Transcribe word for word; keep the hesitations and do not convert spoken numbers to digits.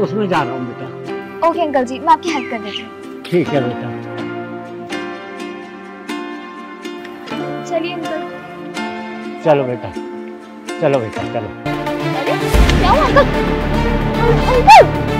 उसमें जा रहा हूँ बेटा। ओके अंकल जी, मैं आपकी हेल्प कर देती हूँ। ठीक है बेटा। चलिए अंकल। चलो बेटा, चलो बेटा, चलो। अरे क्या हुआ अंकल? अंकल